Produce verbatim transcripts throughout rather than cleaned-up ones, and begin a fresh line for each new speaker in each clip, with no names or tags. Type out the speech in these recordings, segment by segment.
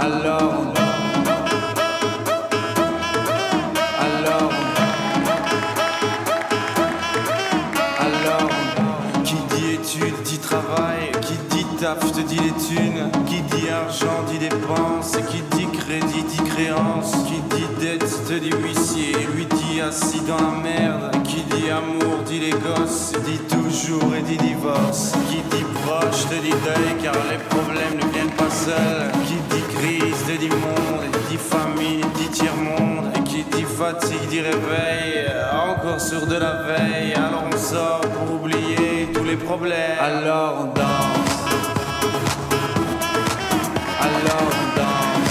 Alors on Alors Alors qui dit études dit travail, qui dit taf te dit les thunes, qui dit argent dit dépense, qui dit crédit dit créance, qui dit dette te dit huissier, lui dit assis dans la merde, qui dit amour dit les gosses, dit toujours et dit divorce, qui dit proche te dit deuil car les problèmes ne viennent pas seuls, qui dit crise te dit monde, et dit famille dit tiers-monde, et qui dit fatigue dit réveil, encore sur de la veille, alors on sort pour oublier tous les problèmes, alors on danse, alors on danse,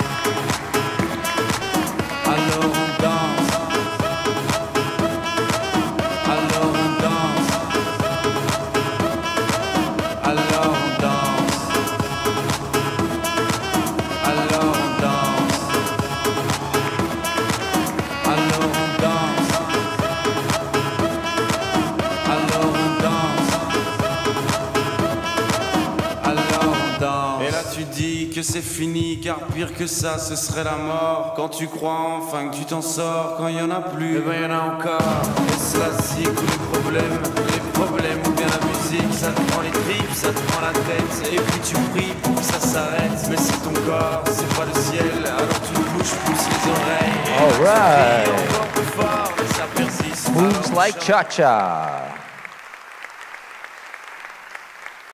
alors on danse, alors on danse, alors on danse, alors on danse, alors on danse, alors on danse, alors on danse. Et là tu dis que c'est fini, car pire que ça ce serait la mort. Quand tu crois enfin que tu t'en sors, quand il y en a plus, eh ben il y en a encore. Et cela c'est tous les problèmes, les problèmes ou bien la musique, ça te prend les tripes, ça te prend la tête, et puis tu pries pour que ça s'arrête. Mais c'est ton corps, c'est pas le ciel, alors tu te bouges plus les oreilles.
All right.
Et encore plus fort, mais ça persiste.
Moves like cha-cha.